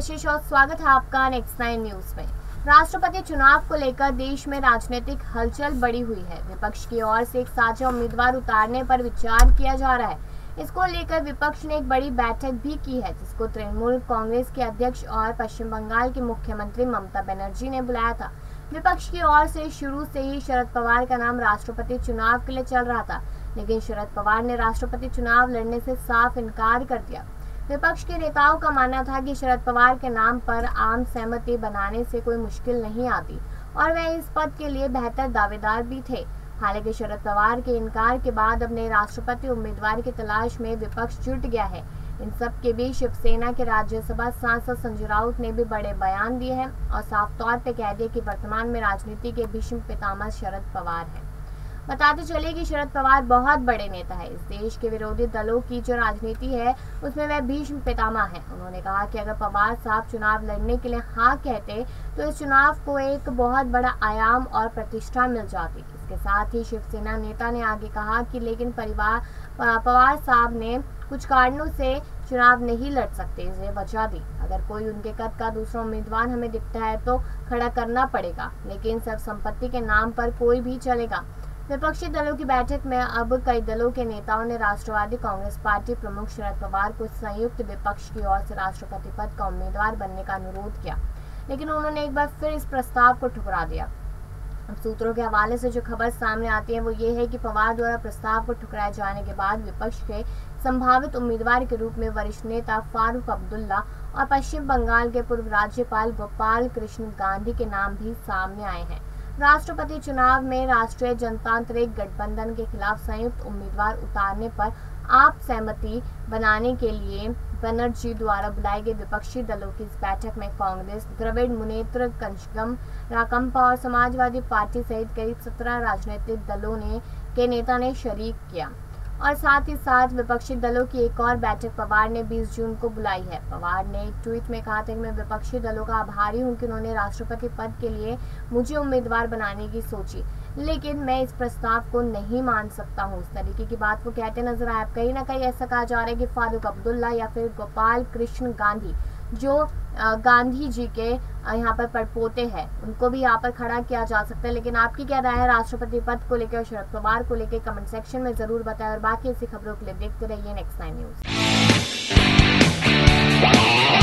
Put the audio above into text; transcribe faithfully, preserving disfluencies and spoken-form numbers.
आशीष और स्वागत है आपका नेक्स्ट नाइन न्यूज में। राष्ट्रपति चुनाव को लेकर देश में राजनीतिक हलचल बढ़ी हुई है। विपक्ष की ओर से एक साझा उम्मीदवार उतारने पर विचार किया जा रहा है। इसको लेकर विपक्ष ने एक बड़ी बैठक भी की है, जिसको तृणमूल कांग्रेस के अध्यक्ष और पश्चिम बंगाल की मुख्यमंत्री ममता बनर्जी ने बुलाया था। विपक्ष की ओर से शुरू से ही शरद पवार का नाम राष्ट्रपति चुनाव के लिए चल रहा था, लेकिन शरद पवार ने राष्ट्रपति चुनाव लड़ने से साफ इनकार कर दिया। विपक्ष के नेताओं का मानना था कि शरद पवार के नाम पर आम सहमति बनाने से कोई मुश्किल नहीं आती और वह इस पद के लिए बेहतर दावेदार भी थे। हालांकि शरद पवार के इनकार के बाद अब नए राष्ट्रपति उम्मीदवार की तलाश में विपक्ष जुट गया है। इन सब के बीच शिवसेना के राज्यसभा सांसद संजय राउत ने भी बड़े बयान दिए हैं और साफ तौर पर कह दिया कि वर्तमान में राजनीति के भीष्म पितामह शरद पवार हैं। बताते चले कि शरद पवार बहुत बड़े नेता है। इस देश के विरोधी दलों की जो राजनीति है उसमें वह भीष्म पितामह है। उन्होंने कहा कि अगर पवार साहब चुनाव लड़ने के लिए हाँ कहते तो इस चुनाव को एक बहुत बड़ा आयाम और प्रतिष्ठा मिल जाती। इसके साथ ही शिवसेना नेता ने आगे कहा कि लेकिन परिवार पवार साहब ने कुछ कारणों से चुनाव नहीं लड़ सकते, इसे वजह दी। अगर कोई उनके कद का दूसरा उम्मीदवार हमें दिखता है तो खड़ा करना पड़ेगा, लेकिन सब संपत्ति के नाम पर कोई भी चलेगा। विपक्षी दलों की बैठक में अब कई दलों के नेताओं ने राष्ट्रवादी कांग्रेस पार्टी प्रमुख शरद पवार को संयुक्त विपक्ष की ओर से राष्ट्रपति पद का उम्मीदवार बनने का अनुरोध किया, लेकिन उन्होंने एक बार फिर इस प्रस्ताव को ठुकरा दिया। अब सूत्रों के हवाले से जो खबर सामने आती है वो ये है कि पवार द्वारा प्रस्ताव को ठुकराए जाने के बाद विपक्ष के संभावित उम्मीदवार के रूप में वरिष्ठ नेता फारूक अब्दुल्ला और पश्चिम बंगाल के पूर्व राज्यपाल गोपाल कृष्ण गांधी के नाम भी सामने आए हैं। राष्ट्रपति चुनाव में राष्ट्रीय जनतांत्रिक गठबंधन के खिलाफ संयुक्त उम्मीदवार उतारने पर आप सहमति बनाने के लिए बनर्जी द्वारा बुलाई गई विपक्षी दलों की इस बैठक में कांग्रेस, द्रविड़ मुनेत्र कनिष्कम, राकंपा और समाजवादी पार्टी सहित करीब सत्रह राजनीतिक दलों ने के नेता ने शरीक किया और साथ ही साथ विपक्षी दलों की एक और बैठक पवार ने बीस जून को बुलाई है। पवार ने एक ट्वीट में कहा था कि मैं विपक्षी दलों का आभारी हूं कि उन्होंने राष्ट्रपति पद के लिए मुझे उम्मीदवार बनाने की सोची, लेकिन मैं इस प्रस्ताव को नहीं मान सकता हूं। इस तरीके की बात को कहते नजर आया। कहीं ना कहीं ऐसा कहा जा रहा है कि फारूक अब्दुल्ला या फिर गोपाल कृष्ण गांधी जो गांधी जी के यहाँ पर पड़पोते हैं, उनको भी यहाँ पर खड़ा किया जा सकता है। लेकिन आपकी क्या राय है राष्ट्रपति पद को लेकर और शरद पवार को लेकर? कमेंट सेक्शन में जरूर बताएं और बाकी ऐसी खबरों के लिए देखते रहिए नेक्स्ट नाइन न्यूज।